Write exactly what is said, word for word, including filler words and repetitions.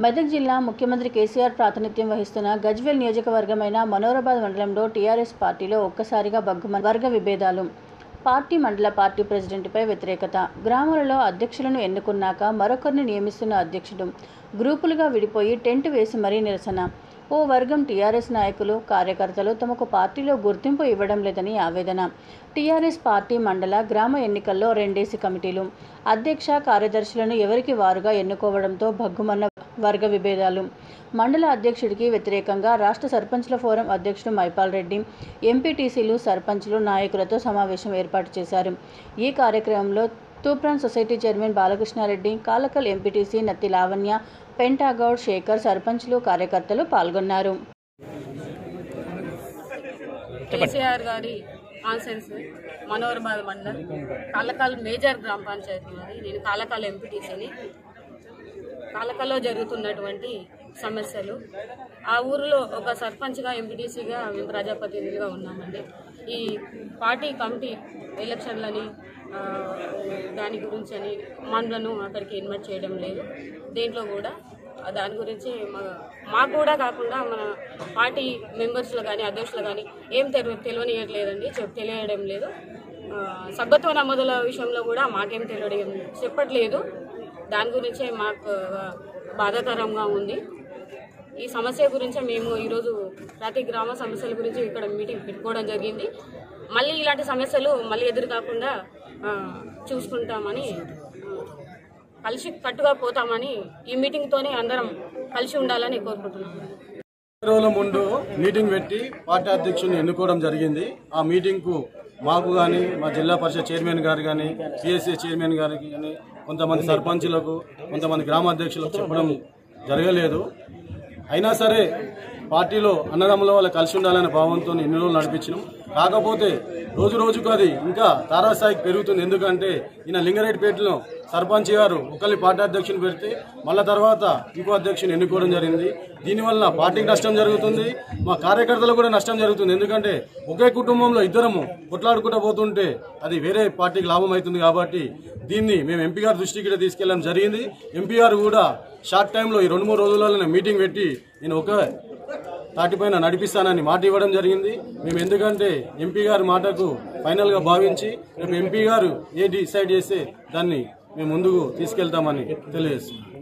మెదక్ జిల్లా ముఖ్యమంత్రి కేసీఆర్ ప్రాతినిధ్యం వహిస్తున్న గజ్వేల్ నియోజకవర్గమైన మనోరాబాద్ మండలంలో టీఆర్ఎస్ పార్టీలో ఒక్కసారిగా బగ్గుమన్న వర్గ విభేదాలు. పార్టీ మండల పార్టీ ప్రెసిడెంట్పై వ్యతిరేకత. గ్రామాలలో అధ్యక్షులను ఎన్నుకున్నాక మరొకరిని నియమిస్తున్న అధ్యక్షుడు గ్రూపులుగా విడిపోయి టెంట్ వేసి మరీ నిరసన. ఓ వర్గం టీఆర్ఎస్ నాయకులు, కార్యకర్తలు తమకు పార్టీలో గుర్తింపు ఇవ్వడం లేదని ఆవేదన. టీఆర్ఎస్ పార్టీ మండల, గ్రామ ఎన్నికల్లో రెండేసి కమిటీలు, అధ్యక్ష, కార్యదర్శులను ఎవరికి వారుగా ఎన్నుకోవడంతో భగ్గుమన్న వర్గ విభేదాలు. మండల అధ్యక్షుడికి వ్యతిరేకంగా రాష్ట్ర సర్పంచ్ల ఫోరం అధ్యక్షుడు మైపాల్ రెడ్డి, ఎంపీటీసీలు, సర్పంచ్లు, నాయకులతో సమావేశం ఏర్పాటు చేశారు. ఈ కార్యక్రమంలో Toopran society chairman Balakrishna Reddy, Kalakal MPTC Natti Lavanya, Penta Goud, Shekhar, సర్పంచ్లు, కార్యకర్తలు పాల్గొన్నారు. కేసీఆర్ గారి కాన్సెన్స్ మనోరాబాద్ మండల్ కాలకాల్ మేజర్ గ్రామ పంచాయతీ అది. నేను కాలకాల్ ఎంపీటీసీని. కాలకాల్లో జరుగుతున్నటువంటి సమస్యలు, ఆ ఊరిలో ఒక సర్పంచ్గా, ఎంపీటీసీగా మేము ప్రజాప్రతినిధులుగా ఉన్నామండి. ఈ పార్టీ కమిటీ ఎలక్షన్లని దాని గురించి అని మనలను అక్కడికి ఇన్వైట్ చేయడం లేదు. దేంట్లో కూడా దాని గురించి మాకు కూడా కాకుండా మన పార్టీ మెంబర్స్లో కానీ అధ్యక్షులు కానీ ఏం తెలు తెలియనియట్లేదండి తెలియడం లేదు. సభ్యత్వ నమోదుల విషయంలో కూడా మాకేం తెలియడం చెప్పట్లేదు. దాని గురించే మాకు బాధాకరంగా ఉంది. ఈ సమస్య గురించి మేము ఈరోజు ప్రతి గ్రామ సమస్యల గురించి ఇక్కడ మీటింగ్ పెట్టుకోవడం జరిగింది. మళ్ళీ ఇలాంటి సమస్యలు మళ్ళీ ఎదురు కాకుండా చూసుకుంటామని, కలిసి కట్టుగా పోతామని ఈ మీటింగ్తోనే అందరం కలిసి ఉండాలని కోరుకుంటున్నాం. రోజుల ముందు మీటింగ్ పెట్టి పార్టీ అధ్యక్షుడిని ఎన్నుకోవడం జరిగింది. ఆ మీటింగ్కు మాకు కానీ, మా జిల్లా పరిషత్ చైర్మన్ గారు కానీ, పిఎస్సీ చైర్మన్ గారికి కానీ, కొంతమంది సర్పంచులకు, కొంతమంది గ్రామాధ్యక్షులకు చెప్పడం జరగలేదు. అయినా సరే పార్టీలో అన్నదమ్ముల వల్ల కలిసి ఉండాలనే భావంతో ఎన్ని రోజులు నడిపించినాం. కాకపోతే రోజు రోజుకు అది ఇంకా తారాస్థాయికి పెరుగుతుంది. ఎందుకంటే ఈయన లింగారెడ్డిపేటలో సర్పంచ్ గారు ఒకరిని పార్టీ అధ్యక్షుని పెడితే మళ్ళా తర్వాత ఇంకో అధ్యక్షుని ఎన్నుకోవడం జరిగింది. దీనివల్ల పార్టీకి నష్టం జరుగుతుంది, మా కార్యకర్తలకు కూడా నష్టం జరుగుతుంది. ఎందుకంటే ఒకే కుటుంబంలో ఇద్దరము కొట్లాడుకుంటూ పోతుంటే అది వేరే పార్టీకి లాభం అవుతుంది. కాబట్టి దీన్ని మేము ఎంపీ గారి దృష్టికి కూడా తీసుకెళ్లడం జరిగింది. ఎంపీ గారు కూడా షార్ట్ టైంలో ఈ రెండు మూడు రోజులలో మీటింగ్ పెట్టి నేను ఒక తాటిపైన నడిపిస్తానని మాట ఇవ్వడం జరిగింది. మేము ఎందుకంటే ఎంపీ గారి మాటకు ఫైనల్ గా భావించి రేపు ఎంపీ గారు ఏ డిసైడ్ చేస్తే దాన్ని మేము ముందుకు తీసుకెళ్తామని తెలియజేస్తున్నాం.